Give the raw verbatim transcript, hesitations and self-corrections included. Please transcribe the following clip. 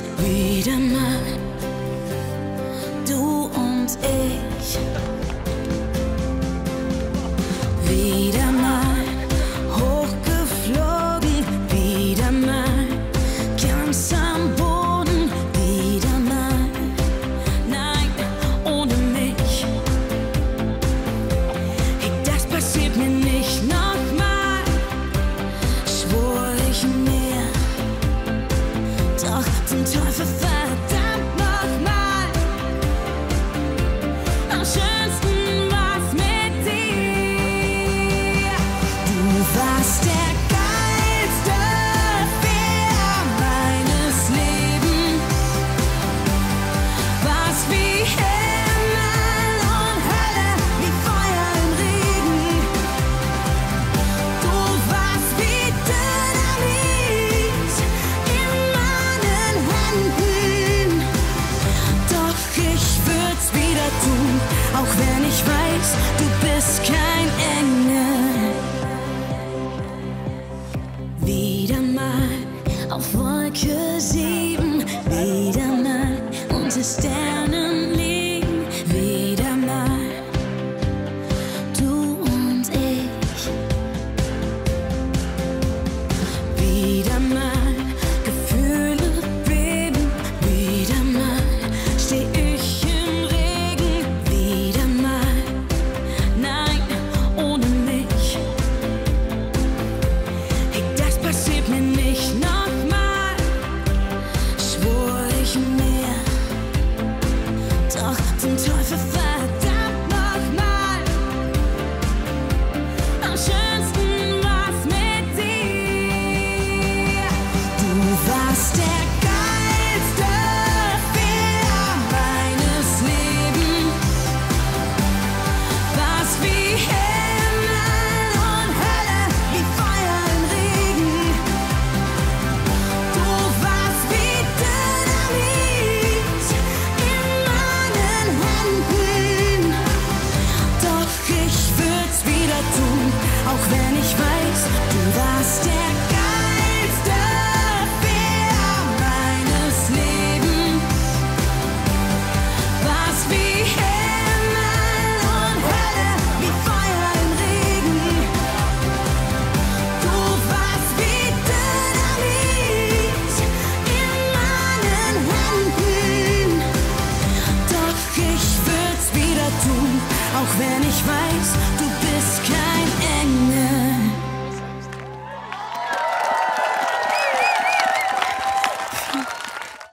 wieder mal, du und ich. Wieder mal hochgeflogen, wieder mal ganz am Boden, wieder mal, nein, ohne mich. Hey, das passiert mir nicht nochmal, schwor ich mir, doch zum Teufel verdammt nochmal. Am schönsten war's mit dir. Du warst der geilste Bär meines Lebens. Warst wie Himmel und Hölle, wie Feuer im Regen. Du warst wie Dynamit in meinen Händen. Doch ich würd's wieder tun, auch wenn ich weiß, du bist kein Engel. Wieder mal auf Wolke sieben, wieder mal unter Sternen liegen, wieder mal du und ich. Wieder mal Gefühle beben, wieder mal steh ich im Regen, wieder mal, nein, ohne mich. Hey, das passiert mir nicht nochmal, schwor ich mir, doch zum Teufel verdammt nochmal. Am schönsten war's mit dir. Du warst der geilste Bär meines Lebens. Warst wie Himmel und Hölle, wie Feuer im Regen. Du warst wie Dynamit in meinen Händen. Doch ich würd's wieder tun, auch wenn ich weiß, du warst der geilste Bär meines Lebens. Warst wie Himmel und Hölle, wie Feuer im Regen. Du warst wie Dynamit in meinen Händen. Doch ich würd's wieder tun, auch wenn ich weiß, du